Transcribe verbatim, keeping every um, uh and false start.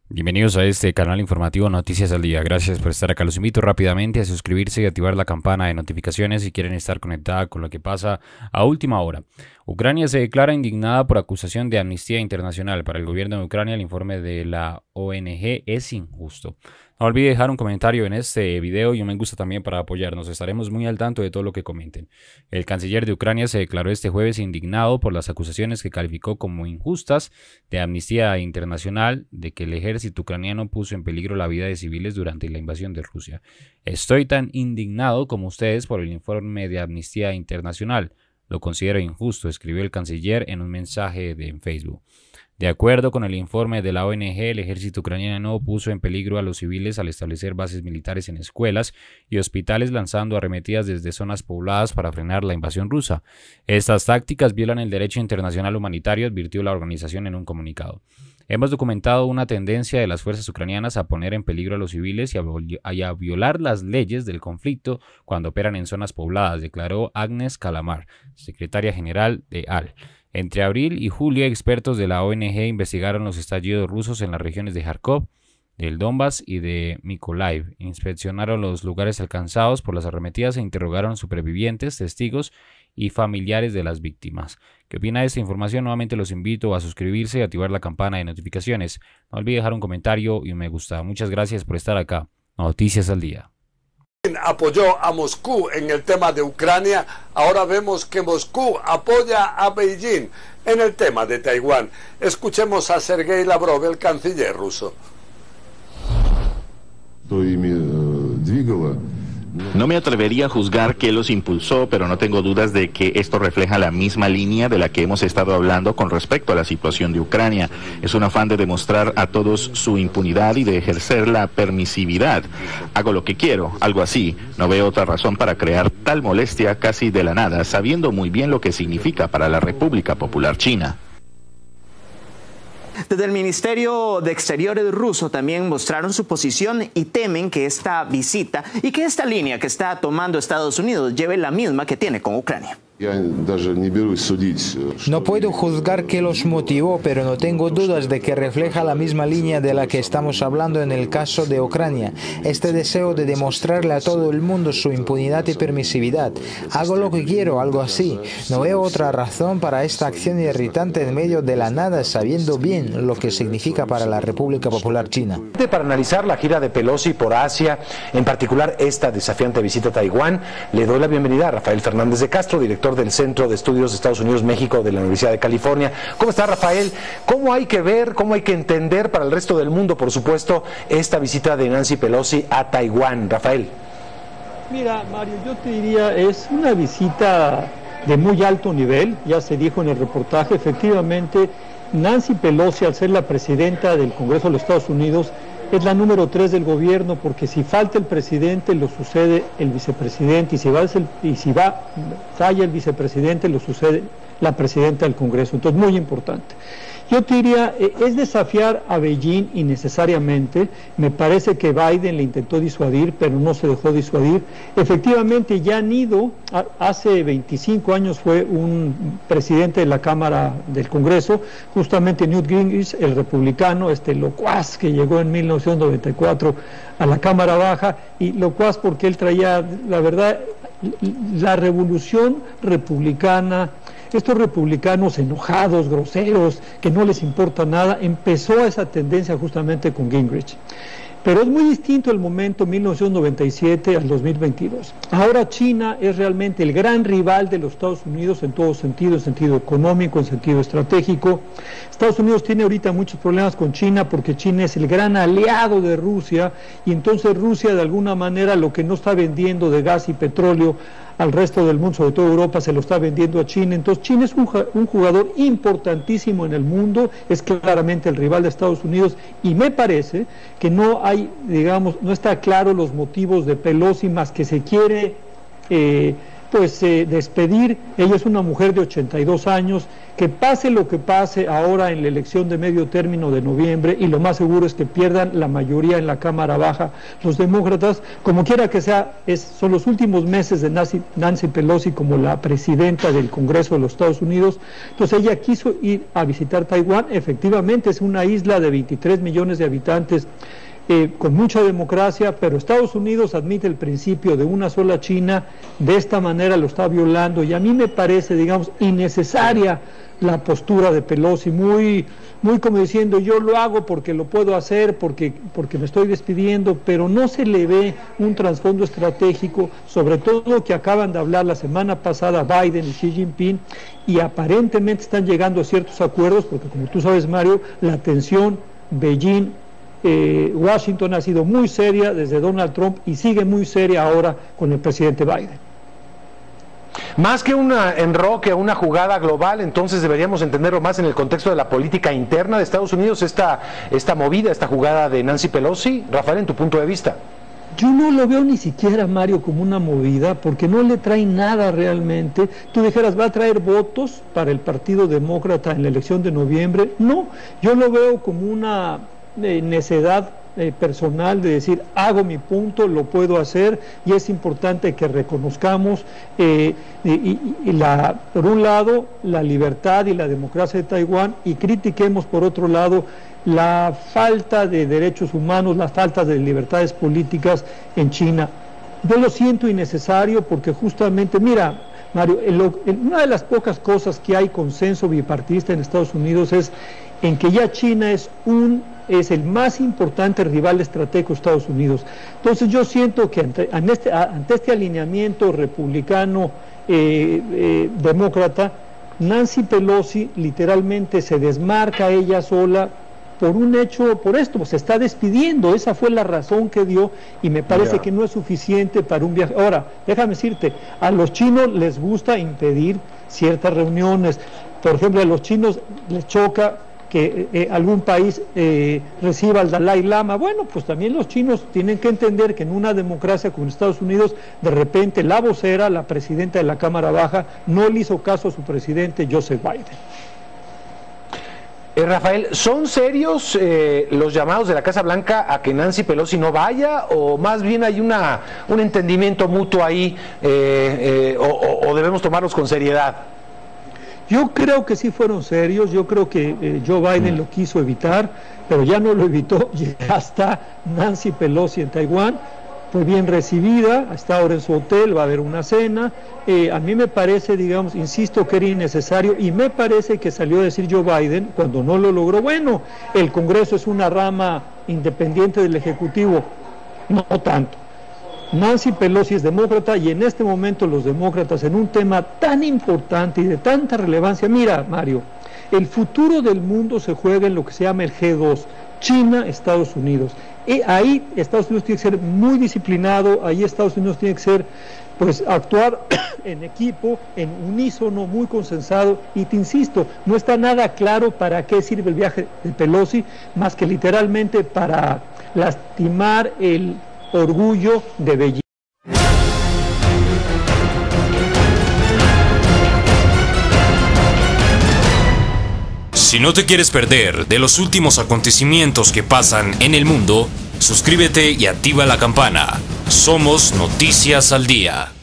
Bienvenidos a este canal informativo Noticias al Día. Gracias por estar acá. Los invito rápidamente a suscribirse y activar la campana de notificaciones si quieren estar conectada con lo que pasa a última hora. Ucrania se declara indignada por acusación de Amnistía Internacional. Para el gobierno de Ucrania, el informe de la O N G es injusto. No olvide dejar un comentario en este video y un me gusta también para apoyarnos. Estaremos muy al tanto de todo lo que comenten. El canciller de Ucrania se declaró este jueves indignado por las acusaciones que calificó como injustas de Amnistía Internacional de que el ejército ucraniano puso en peligro la vida de civiles durante la invasión de Rusia. Estoy tan indignado como ustedes por el informe de Amnistía Internacional. Lo considero injusto, escribió el canciller en un mensaje de en Facebook. De acuerdo con el informe de la O N G, el ejército ucraniano puso en peligro a los civiles al establecer bases militares en escuelas y hospitales, lanzando arremetidas desde zonas pobladas para frenar la invasión rusa. Estas tácticas violan el derecho internacional humanitario, advirtió la organización en un comunicado. Hemos documentado una tendencia de las fuerzas ucranianas a poner en peligro a los civiles y a, y a violar las leyes del conflicto cuando operan en zonas pobladas, declaró Agnes Kalamar, secretaria general de A L. Entre abril y julio, expertos de la O N G investigaron los estallidos rusos en las regiones de Kharkov, del Donbass y de Mykolaiv. Inspeccionaron los lugares alcanzados por las arremetidas e interrogaron supervivientes, testigos y familiares de las víctimas. ¿Qué opina de esta información? Nuevamente los invito a suscribirse y activar la campana de notificaciones. No olvide dejar un comentario y un me gusta. Muchas gracias por estar acá. Noticias al Día. Apoyó a Moscú en el tema de Ucrania, ahora vemos que Moscú apoya a Beijing en el tema de Taiwán. Escuchemos a Sergei Lavrov, el canciller ruso. No me atrevería a juzgar qué los impulsó, pero no tengo dudas de que esto refleja la misma línea de la que hemos estado hablando con respecto a la situación de Ucrania. Es un afán de demostrar a todos su impunidad y de ejercer la permisividad. Hago lo que quiero, algo así. No veo otra razón para crear tal molestia casi de la nada, sabiendo muy bien lo que significa para la República Popular China. Desde el Ministerio de Exteriores ruso también mostraron su posición y temen que esta visita y que esta línea que está tomando Estados Unidos lleve la misma que tiene con Ucrania. No puedo juzgar qué los motivó, pero no tengo dudas de que refleja la misma línea de la que estamos hablando en el caso de Ucrania. Este deseo de demostrarle a todo el mundo su impunidad y permisividad. Hago lo que quiero, algo así. No veo otra razón para esta acción irritante en medio de la nada, sabiendo bien lo que significa para la República Popular China. Para analizar la gira de Pelosi por Asia, en particular esta desafiante visita a Taiwán, le doy la bienvenida a Rafael Fernández de Castro, director del Centro de Estudios de Estados Unidos-México de la Universidad de California. ¿Cómo está, Rafael? ¿Cómo hay que ver, cómo hay que entender para el resto del mundo, por supuesto, esta visita de Nancy Pelosi a Taiwán? Rafael. Mira, Mario, yo te diría, es una visita de muy alto nivel, ya se dijo en el reportaje, efectivamente, Nancy Pelosi, al ser la presidenta del Congreso de los Estados Unidos, es la número tres del gobierno, porque si falta el presidente, lo sucede el vicepresidente, y si va, y si va falla el vicepresidente, lo sucede la presidenta del Congreso. Entonces, muy importante. Yo te diría, eh, es desafiar a Beijing innecesariamente. Me parece que Biden le intentó disuadir, pero no se dejó disuadir. Efectivamente, ya han ido, a, hace veinticinco años fue un presidente de la Cámara del Congreso, justamente Newt Gingrich, el republicano, este locuaz que llegó en mil novecientos noventa y cuatro a la Cámara Baja, y locuaz porque él traía, la verdad, la revolución republicana. Estos republicanos enojados, groseros, que no les importa nada, empezó esa tendencia justamente con Gingrich. Pero es muy distinto el momento mil novecientos noventa y siete al dos mil veintidós. Ahora China es realmente el gran rival de los Estados Unidos en todo sentido, en sentido económico, en sentido estratégico. Estados Unidos tiene ahorita muchos problemas con China porque China es el gran aliado de Rusia, y entonces Rusia de alguna manera lo que no está vendiendo de gas y petróleo al resto del mundo, sobre todo Europa, se lo está vendiendo a China. Entonces China es un, un jugador importantísimo en el mundo, es claramente el rival de Estados Unidos, y me parece que no hay, digamos, no está claro los motivos de Pelosi, más que se quiere eh, pues eh, despedir. Ella es una mujer de ochenta y dos años, que pase lo que pase ahora en la elección de medio término de noviembre, y lo más seguro es que pierdan la mayoría en la Cámara Baja los demócratas, como quiera que sea, es, son los últimos meses de Nancy, Nancy Pelosi como la presidenta del Congreso de los Estados Unidos. Entonces ella quiso ir a visitar Taiwán. Efectivamente es una isla de veintitrés millones de habitantes, Eh, con mucha democracia, pero Estados Unidos admite el principio de una sola China. De esta manera lo está violando, y a mí me parece, digamos, innecesaria la postura de Pelosi, muy, muy como diciendo, yo lo hago porque lo puedo hacer, porque, porque me estoy despidiendo, pero no se le ve un trasfondo estratégico, sobre todo que acaban de hablar la semana pasada Biden y Xi Jinping, y aparentemente están llegando a ciertos acuerdos, porque como tú sabes, Mario, la tensión Beijing Eh, Washington ha sido muy seria desde Donald Trump y sigue muy seria ahora con el presidente Biden. Más que un enroque, una jugada global, entonces deberíamos entenderlo más en el contexto de la política interna de Estados Unidos, esta, esta movida, esta jugada de Nancy Pelosi. Rafael, en tu punto de vista. Yo no lo veo ni siquiera, Mario, como una movida, porque no le trae nada realmente. Tú dijeras, ¿va a traer votos para el Partido Demócrata en la elección de noviembre? No, yo lo veo como una eh, necedad eh, personal de decir, hago mi punto, lo puedo hacer, y es importante que reconozcamos, eh, y, y, y la, por un lado, la libertad y la democracia de Taiwán, y critiquemos, por otro lado, la falta de derechos humanos, las faltas de libertades políticas en China. Yo lo siento innecesario porque justamente, mira, Mario, en lo, en una de las pocas cosas que hay consenso bipartidista en Estados Unidos es en que ya China es un es el más importante rival estratégico de Estados Unidos. Entonces yo siento que ante, ante, este, ante este alineamiento republicano eh, eh, demócrata, Nancy Pelosi literalmente se desmarca ella sola por un hecho, por esto, se está despidiendo. Esa fue la razón que dio, y me parece yeah. que no es suficiente para un viaje. Ahora, déjame decirte, a los chinos les gusta impedir ciertas reuniones. Por ejemplo, a los chinos les choca que eh, algún país eh, reciba al Dalai Lama. Bueno, pues también los chinos tienen que entender que en una democracia como Estados Unidos, de repente la vocera, la presidenta de la Cámara Baja, no le hizo caso a su presidente Joseph Biden. Eh, Rafael, ¿son serios eh, los llamados de la Casa Blanca a que Nancy Pelosi no vaya, o más bien hay una, un entendimiento mutuo ahí, eh, eh, o, o debemos tomarlos con seriedad? Yo creo que sí fueron serios. Yo creo que eh, Joe Biden lo quiso evitar, pero ya no lo evitó. Ya está Nancy Pelosi en Taiwán, fue bien recibida, está ahora en su hotel, va a haber una cena. Eh, a mí me parece, digamos, insisto, que era innecesario, y me parece que salió a decir Joe Biden, cuando no lo logró, bueno, el Congreso es una rama independiente del Ejecutivo. No tanto. Nancy Pelosi es demócrata, y en este momento los demócratas, en un tema tan importante y de tanta relevancia, mira, Mario, el futuro del mundo se juega en lo que se llama el G dos, China, Estados Unidos. Y ahí Estados Unidos tiene que ser muy disciplinado, ahí Estados Unidos tiene que ser, pues, actuar en equipo, en unísono, muy consensado, y te insisto, no está nada claro para qué sirve el viaje de Pelosi, más que literalmente para lastimar el orgullo de Beijing. Si no te quieres perder de los últimos acontecimientos que pasan en el mundo, suscríbete y activa la campana. Somos Noticias al Día.